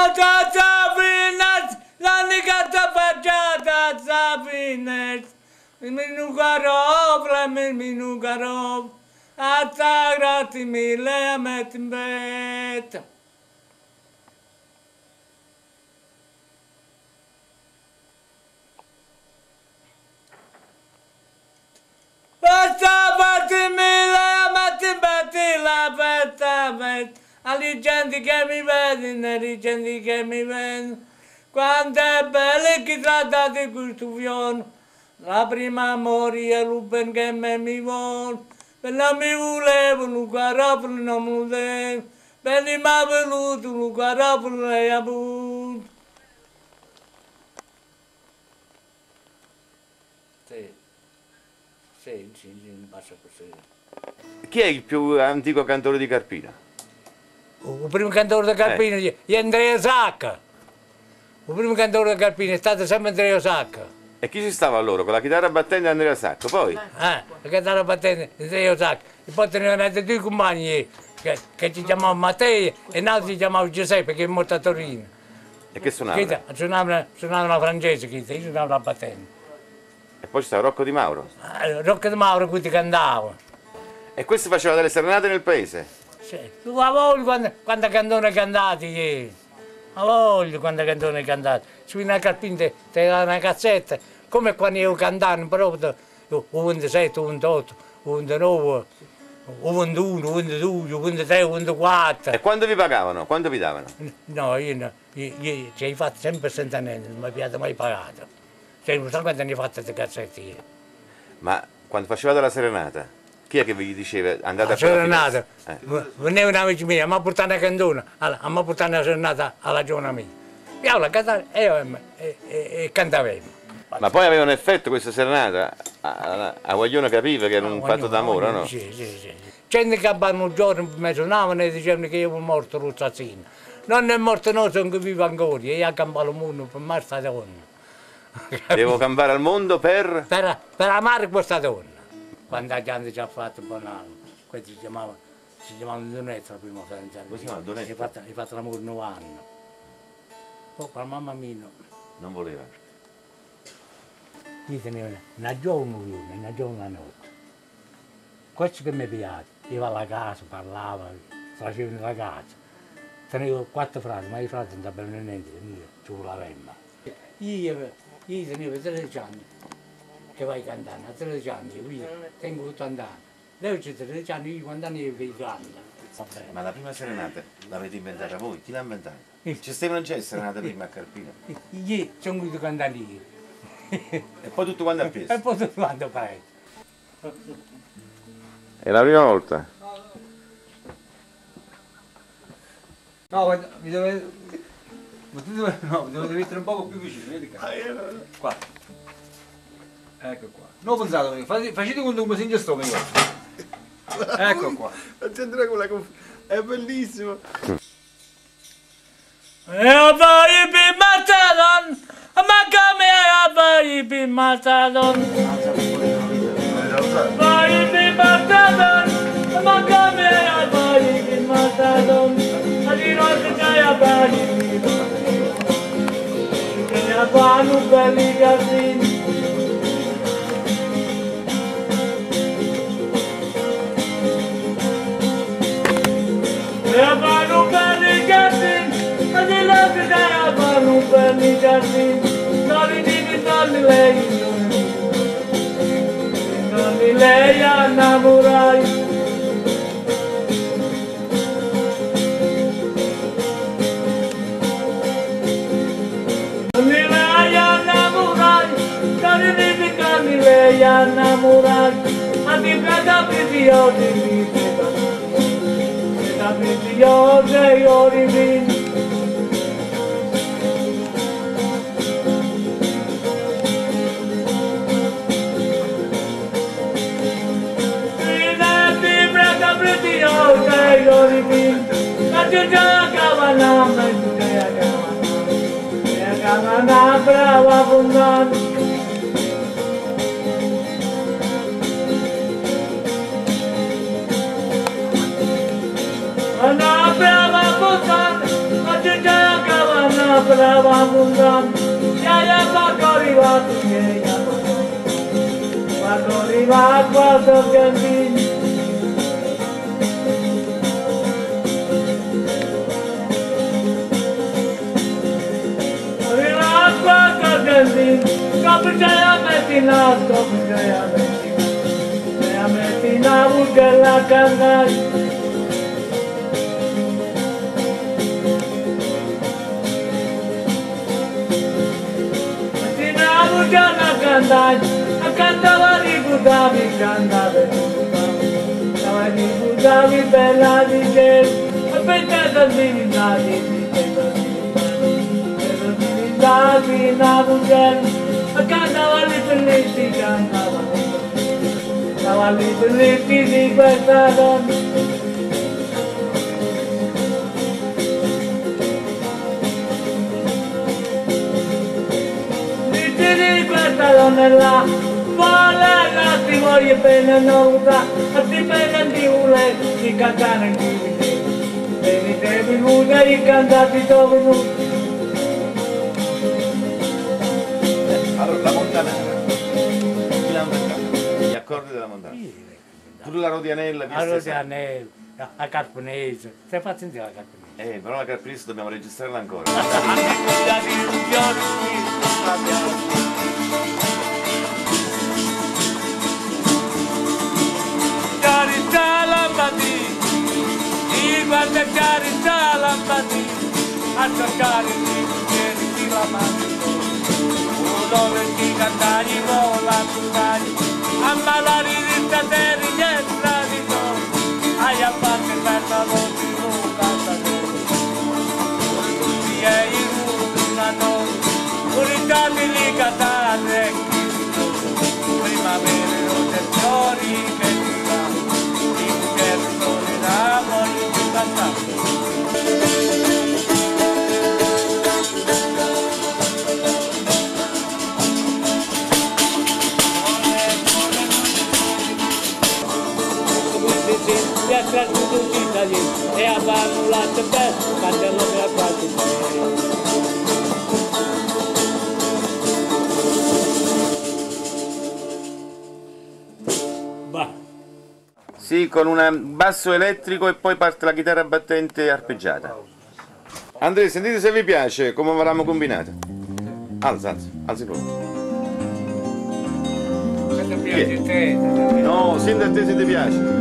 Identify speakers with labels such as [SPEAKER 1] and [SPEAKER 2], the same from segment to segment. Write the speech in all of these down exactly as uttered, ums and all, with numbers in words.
[SPEAKER 1] Ata Sabinas, l'unica facciata Sabinas. Minugarov, Lemil Minugarov, Ata grati mille amet bet. Ata bati mille amet bet, la betta bet. Alle gente che mi vedono, alle gente che mi vedono, quanto è bello che trattate questo fiore. La prima morì l'uben che me mi vuole, per la mi volevo, un carapolo non mi volevo, per li mi ha venuto, un carapolo lei ha avuto. Sì, sì, sì, sì, basta così.
[SPEAKER 2] Chi è il più antico cantore di Carpina?
[SPEAKER 1] Il primo cantore di Carpina eh. è Andrea Sacca. Il primo cantore di Carpina è stato sempre Andrea Sacca.
[SPEAKER 2] E chi ci stava allora? Con la chitarra battente Andrea Sacco, poi?
[SPEAKER 1] Eh, la chitarra battente Andrea Sacca. E poi tenevano due compagni che, che ci chiamavano Matteo e un altro si chiamava Giuseppe, che è morto a Torino.
[SPEAKER 2] E che suonavano?
[SPEAKER 1] Suonavano, suonavano la francese, io suonavo la battente.
[SPEAKER 2] E poi c'è stato Rocco Di Mauro?
[SPEAKER 1] Eh, Rocco Di Mauro, qui ti cantava.
[SPEAKER 2] E questo faceva delle serenate nel paese?
[SPEAKER 1] Sì, tu la voglio quando, quando cantone cantati ieri. La voglio quando cantone cantati. Su una carpina ti dà una cazzetta, come quando io cantavo proprio u ventisette, u ventotto, u ventinove, u ventuno, u ventidue, u ventitré, u ventiquattro.
[SPEAKER 2] E quando vi pagavano? Quando vi davano?
[SPEAKER 1] No, io, no, io, io ci ho fatto sempre senza niente, non mi abbiate mai pagato. Cioè, non so quanto ne ho fatte queste cazzette io.
[SPEAKER 2] Ma quando facevate la serenata? Chi è che vi diceva andate
[SPEAKER 1] la
[SPEAKER 2] a fare la
[SPEAKER 1] serenata?
[SPEAKER 2] Eh.
[SPEAKER 1] Veniva un amico mio, mi ha portato una cantona, mi ha portato una serenata alla giovane mia. Io la cantavo e, e, e, e cantavamo.
[SPEAKER 2] Ma poi aveva un effetto questa serenata? A, a, a Guaglione capiva che era un fatto d'amore, no?
[SPEAKER 1] Sì, sì, sì. Gente che abbiano un giorno mi suonavano e dicevano che io ero morto Ruzzazzino. Non è morto no, sono che vivo ancora, e io ho campato il mondo per amare questa donna.
[SPEAKER 2] Devo campare al mondo per?
[SPEAKER 1] Per, per amare questa donna. Quando la gente ci ha fatto Bonanno, questo si chiamava, si chiamava Donetta la prima fidanzata.
[SPEAKER 2] Come si chiama Donetta?
[SPEAKER 1] Hai fatto, fatto l'amore nove anni. Poi la mamma mia no.
[SPEAKER 2] Non voleva.
[SPEAKER 1] Io tenevo una giovane una, una giovane notte. Questo che mi piace, io alla casa, parlava, faceva la casa. Tenevo quattro frasi, ma i frasi non sapevano niente, io ci volevo. Io, io tenevo tredici anni. Che vai cantando, a tredici anni, io tengo ottanta anni. Lei c'è tredici anni, io quando anni che canta.
[SPEAKER 2] Ma la prima serenata l'avete inventata voi? Chi l'ha inventata? Ci stavano già le serenate prima a Carpina?
[SPEAKER 1] Io sono venuto a cantare io.
[SPEAKER 2] E poi tutto quanto ha preso?
[SPEAKER 1] E poi tutto quanto ha preso.
[SPEAKER 2] È la prima volta?
[SPEAKER 3] No, guarda, mi dovete... No, mi dovete mettere un poco più vicino, vedi qua. Qua. Ecco qua. Non pensate, facete conto come si ingesto io. Ecco qua.
[SPEAKER 4] Accendere con la conf... È bellissimo.
[SPEAKER 1] E vai per Matadon, ma come vai per Matadon? Vai per Matadon, ma come vai per Matadon? A di notte c'hai a bari, che ne fanno belli giardini. E fanno belli giardini, a di notte c'hai a fanno belli giardini. Non li dici, non li lei, non li lei a innamorai. Lei a innamorare, a ti prega per Dio di vita, da per Dio che io rivino. Ti prega per Dio che io rivino, da ti già cavanama, ti già cavanama, brava fondata. Una brava puttana, ma ti già la brava mundan, ya ya quando arriva tu che ya quando arriva quando cammini. Arriva quando cammini, capo già metti nato, capo già metti nato, già metti nato che la cantare. Gianna cantare, cantava di Budavi, cantava di Budavi, cantava di Budavi, bella di cielo, aspettata di Vinati, aspettata di Vinati, Nabucel, cantava di Pelletti, cantava, cantava di Pelletti di questa donna. Questa donna là, vuole l'attimo e bene non usa, a ti bene di ule, di cantare di vite, bene devi nuda, i cantati dove non.
[SPEAKER 2] Allora, la montanara, chi l'ha inventata? Gli accordi della montanara. Pure la Rodianella,
[SPEAKER 1] La Rodianella, la Carponese, stai fatto sentire la Carponese?
[SPEAKER 2] Eh, però la Carponese dobbiamo registrarla ancora.
[SPEAKER 1] Carità lampadì, il guarda carità lampadì, a cercare di bicchieri di la mano, dove ti cantagli vola cantagli, a malari di stateri gli estradito, hai a parte per la voce non cantano, tutti e i una notte, unitati di cantare, primavera rotte fiori che e avevano latte per candello per praticare.
[SPEAKER 2] Sì, con un basso elettrico e poi parte la chitarra battente arpeggiata. Andrea, sentite se vi piace come avevamo combinato. Alza, alza, alza proprio.
[SPEAKER 1] Se ti piace te.
[SPEAKER 2] No, senti a te se ti piace.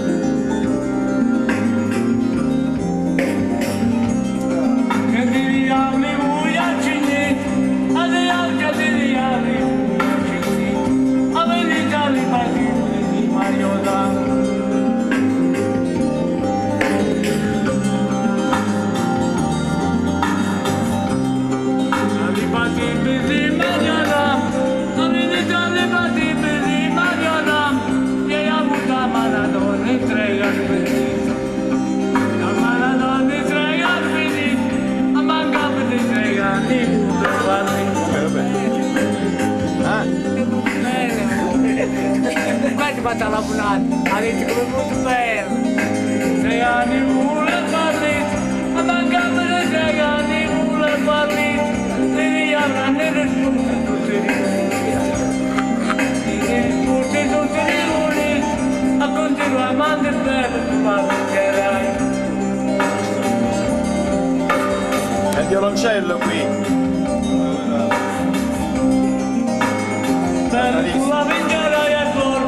[SPEAKER 5] Fatta la punata, ha detto come molto bene. Sei anni mule parliti, a mancare di sei anni mule parliti, li avranno risposto tutti i tutti tutti i luni, a continuare a mandare bene, tu parlerai.
[SPEAKER 2] È il violoncello qui.
[SPEAKER 1] Per tu la vincerai al corpo.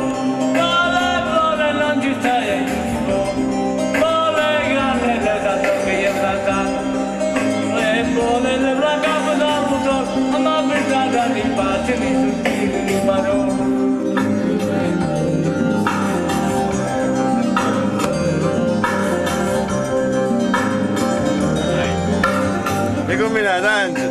[SPEAKER 2] Che combinate, Angelo?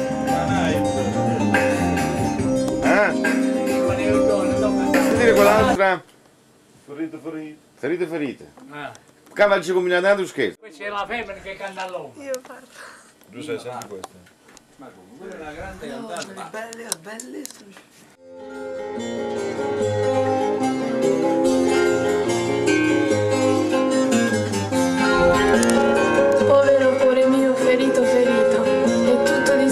[SPEAKER 2] Eh? Sentite quell'altra?
[SPEAKER 4] Ferite, ferite.
[SPEAKER 2] Ferite, ferite.
[SPEAKER 1] Ah.
[SPEAKER 2] Cavalci combinati a tu scherzo.
[SPEAKER 1] Qui c'è la femmina che canta all'uomo.
[SPEAKER 6] Io parto.
[SPEAKER 4] Tu sei sempre questo.
[SPEAKER 3] Ma comunque quella è una grande
[SPEAKER 6] No,
[SPEAKER 3] cantante.
[SPEAKER 6] è bello, è bellissimo. Povero cuore mio ferito, ferito, è tutto di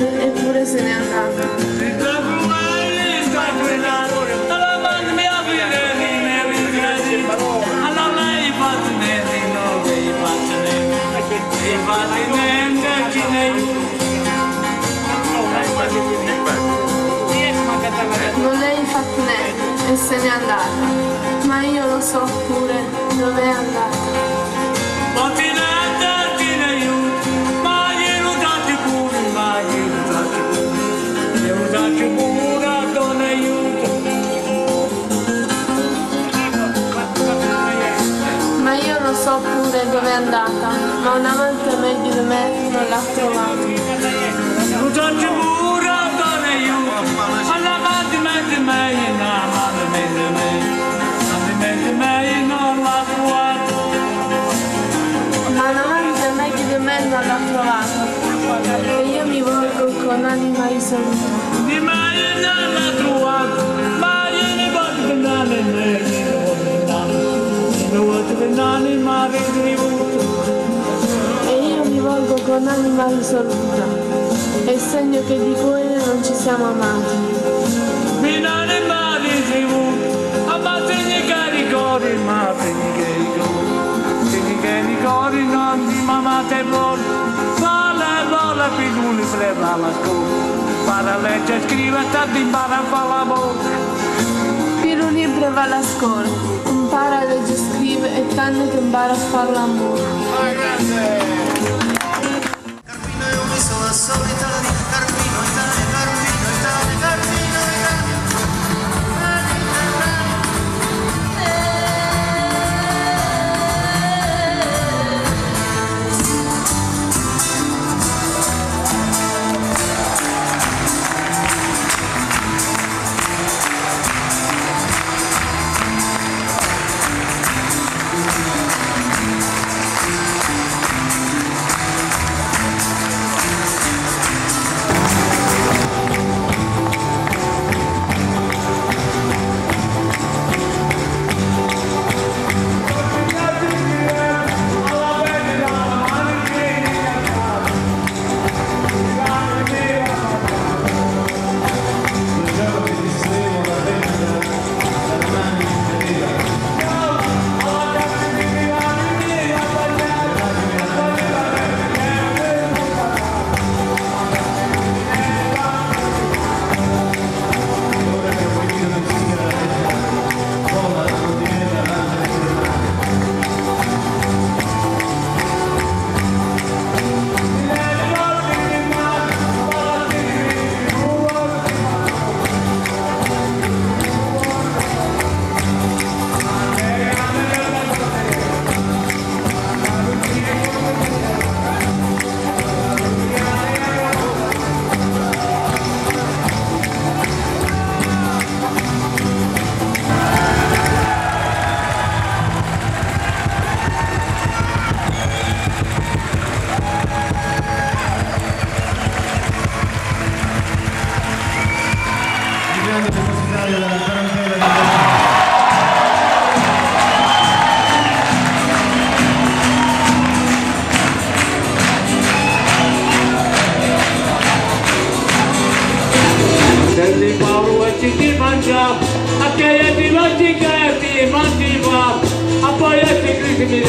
[SPEAKER 6] me eppure se n'è andata. Non l'hai fatto niente e se n'è andata, ma io lo so pure dove è andata. Ma io lo so pure dove è andata, ma un amante meglio di me non l'ha trovato. Ma un amante meglio di me non l'ha trovato, e io mi volgo con anima risoluta.
[SPEAKER 5] Di me non l'ha trovato, ma io ne voglio venare ne voglio venare ma ritributo.
[SPEAKER 6] E io mi volgo con anima risoluta, è segno che di cuore non ci siamo amati.
[SPEAKER 5] Venare ma ritributo, ammatemi che ricordi, ma tegni che ricordi, tegni che ricordi non di mamma te vuole, vola vola piduli freva la scuola, para leggere scrive tanto impara a fare l'amore.
[SPEAKER 6] Piru libro va alla scuola, impara a leggere scrive e tanto che impara a fare l'amore.
[SPEAKER 7] Carmino è un'isola solitaria, Carmino Italia, Carmino Italia, Carmino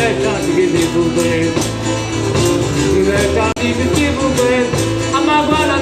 [SPEAKER 5] I'm